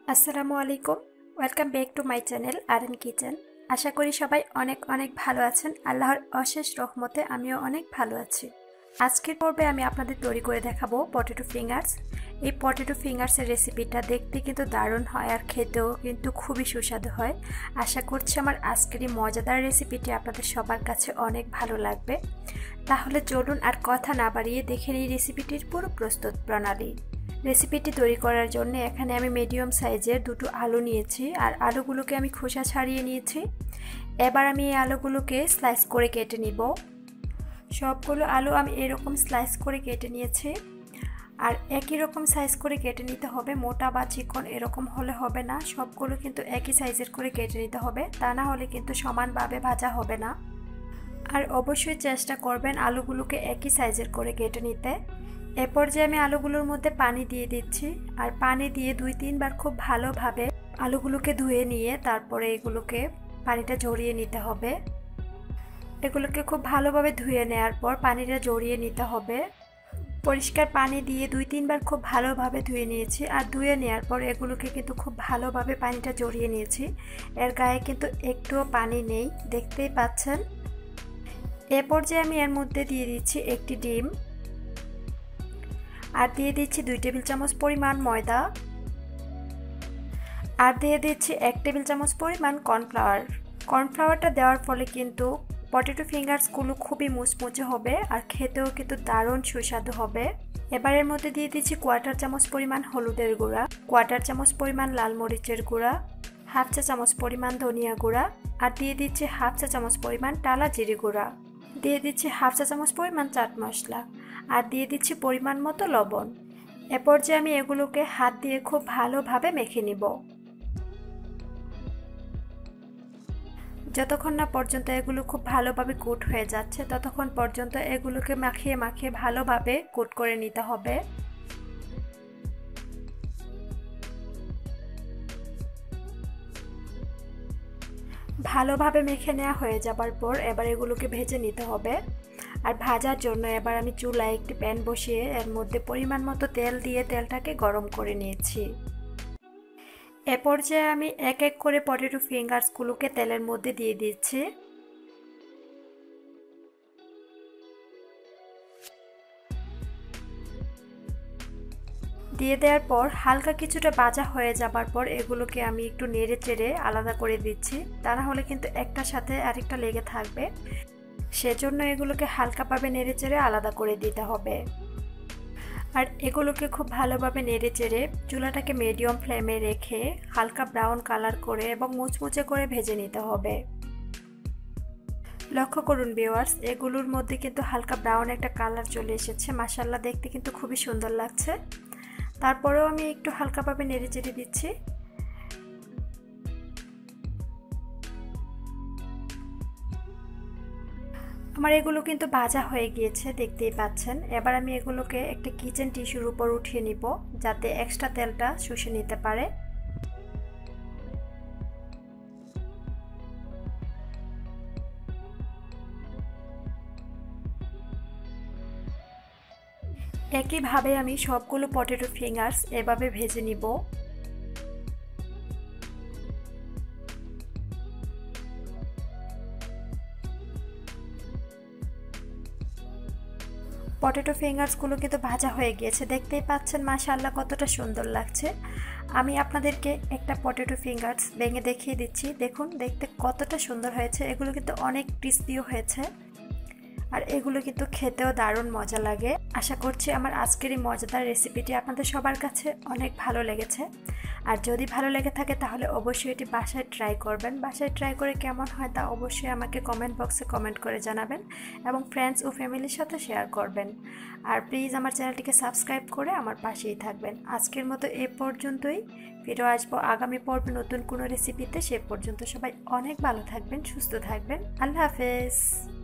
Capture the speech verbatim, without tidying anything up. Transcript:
আসসালামু আলাইকুম welcome back to my channel R N Kitchen. আশা করি সবাই অনেক অনেক ভালো আছেন। আল্লাহর অশেষ রহমতে আমিও অনেক ভালো আছি। আজকের পর্বে আমি আপনাদের তৈরি করে দেখাবো পটেটো ফিঙ্গার্স। এই পটেটো ফিঙ্গার্সের রেসিপিটা দেখতে কিন্তু দারুণ হয় আর খেতেও কিন্তু খুবই সুস্বাদু হয়। আশা করছি আমার আজকের এই মজাদার রেসিপিটি আপনাদের সবার কাছে অনেক ভালো লাগবে। তাহলে চলুন আর কথা না বাড়িয়ে দেখে নিই রেসিপিটির পুরো প্রস্তুত প্রণালী। রেসিপিটি তৈরি করার জন্য এখানে আমি মিডিয়াম সাইজের দুটো আলু নিয়েছি আর আলুগুলোকে আমি খোসা ছাড়িয়ে নিয়েছি। এবার আমি এই আলুগুলোকে স্লাইস করে কেটে নিব। সবগুলো আলু আমি এরকম স্লাইস করে কেটে নিয়েছি আর একই রকম সাইজ করে কেটে নিতে হবে, মোটা বা চিকন এরকম হলে হবে না। সবগুলো কিন্তু একই সাইজের করে কেটে নিতে হবে, তা না হলে কিন্তু সমানভাবে ভাজা হবে না। আর অবশ্যই চেষ্টা করবেন আলুগুলোকে একই সাইজের করে কেটে নিতে। এরপর যে আমি আলুগুলোর মধ্যে পানি দিয়ে দিচ্ছি আর পানি দিয়ে দুই তিনবার খুব ভালোভাবে আলুগুলোকে ধুয়ে নিয়ে তারপরে এগুলোকে পানিটা ঝরিয়ে নিতে হবে। এগুলোকে খুব ভালোভাবে ধুয়ে নেওয়ার পর পানিটা ঝরিয়ে নিতে হবে। পরিষ্কার পানি দিয়ে দুই তিনবার খুব ভালোভাবে ধুয়ে নিয়েছি আর ধুয়ে নেওয়ার পর এগুলোকে কিন্তু খুব ভালোভাবে পানিটা ঝরিয়ে নিয়েছি। এর গায়ে কিন্তু একটুও পানি নেই, দেখতেই পাচ্ছেন। এরপর যে আমি এর মধ্যে দিয়ে দিচ্ছি একটি ডিম আর দিয়ে দিচ্ছি দুই টেবিল চামচ পরিমাণ ময়দা আর দিয়ে দিচ্ছি এক টেবিল চামচ পরিমাণ কর্নফ্লাওয়ার। কর্নফ্লাওয়ারটা দেওয়ার ফলে কিন্তু পটেটো ফিঙ্গার্সগুলো খুবই মুচমুচে হবে আর খেতেও কিন্তু দারুণ সুস্বাদু হবে। এবার এর মধ্যে দিয়ে দিচ্ছি কোয়ার্টার চামচ পরিমাণ হলুদের গুঁড়া, কোয়ার্টার চামচ পরিমাণ লাল মরিচের গুঁড়া, হাফ চা চামচ পরিমাণ ধনিয়া গুঁড়া আর দিয়ে দিচ্ছি হাফ চা চামচ পরিমাণ টালা জিরে গুঁড়া, দিয়ে দিচ্ছি হাফ চা চামচ পরিমাণ চাট মশলা আর দিয়ে দিচ্ছি পরিমাণ মতো লবণ। এরপর যে আমি এগুলোকে হাত দিয়ে খুব ভালোভাবে মেখে নিব। যতক্ষণ না পর্যন্ত এগুলো খুব ভালোভাবে কোট হয়ে যাচ্ছে ততক্ষণ পর্যন্ত এগুলোকে মাখিয়ে মাখিয়ে ভালোভাবে কোট করে নিতে হবে। ভালোভাবে মেখে নেওয়া হয়ে যাবার পর এবার এগুলোকে ভেজে নিতে হবে। আর ভাজার জন্য এবার আমি চুলায় একটি প্যান বসিয়ে এর মধ্যে পরিমাণ মতো তেল দিয়ে তেলটাকে গরম করে নিয়েছি। এ পর্যায়ে আমি এক এক করে পটেটো ফিঙ্গার্সগুলোকে তেলের মধ্যে দিয়ে দিচ্ছি। দিয়ে দেওয়ার পর হালকা কিছুটা ভাজা হয়ে যাবার পর এগুলোকে আমি একটু নেড়ে চেড়ে আলাদা করে দিচ্ছি, তা না হলে কিন্তু একটার সাথে আরেকটা লেগে থাকবে। সেজন্য এগুলোকে হালকাভাবে নেড়ে চেড়ে আলাদা করে দিতে হবে। আর এগুলোকে খুব ভালোভাবে নেড়ে চেড়ে চুলাটাকে মিডিয়াম ফ্লেমে রেখে হালকা ব্রাউন কালার করে এবং মুচমুচে করে ভেজে নিতে হবে। লক্ষ্য করুন ভিউয়ার্স, এগুলোর মধ্যে কিন্তু হালকা ব্রাউন একটা কালার চলে এসেছে। মাশাআল্লাহ, দেখতে কিন্তু খুবই সুন্দর লাগছে। তারপরেও আমি একটু হালকাভাবে নেড়ে চেড়ে দিচ্ছি। আমার এগুলো কিন্তু ভাজা হয়ে গিয়েছে, দেখতেই পাচ্ছেন। এবার আমি এগুলোকে একটা কিচেন টিস্যুর উপর উঠিয়ে নিব যাতে এক্সট্রা তেলটা শুষে নিতে পারে। একইভাবে আমি সবগুলো পটেটো ফিঙ্গার্স এভাবে ভেজে নিব। পটেটো ফিঙ্গার্সগুলো কিন্তু ভাজা হয়ে গিয়েছে, দেখতেই পাচ্ছেন। মাশাআল্লাহ, কতটা সুন্দর লাগছে। আমি আপনাদেরকে একটা পটেটো ফিঙ্গার্স ভেঙে দেখিয়ে দিচ্ছি। দেখুন দেখতে কতটা সুন্দর হয়েছে। এগুলো কিন্তু অনেক ক্রিস্পিও হয়েছে আর এগুলো কিন্তু খেতেও দারুণ মজা লাগে। আশা করছি আমার আজকের এই মজাদার রেসিপিটি আপনাদের সবার কাছে অনেক ভালো লেগেছে। আর যদি ভালো লেগে থাকে তাহলে অবশ্যই এটি বাসায় ট্রাই করবেন। বাসায় ট্রাই করে কেমন হয় তা অবশ্যই আমাকে কমেন্ট বক্সে কমেন্ট করে জানাবেন এবং ফ্রেন্ডস ও ফ্যামিলির সাথে শেয়ার করবেন। আর প্লিজ আমার চ্যানেলটিকে সাবস্ক্রাইব করে আমার পাশেই থাকবেন। আজকের মতো এ পর্যন্তই। ফিরে আসবো আগামী পর্বে নতুন কোনো রেসিপিতে। সে পর্যন্ত সবাই অনেক ভালো থাকবেন, সুস্থ থাকবেন। আল্লাহ হাফেজ।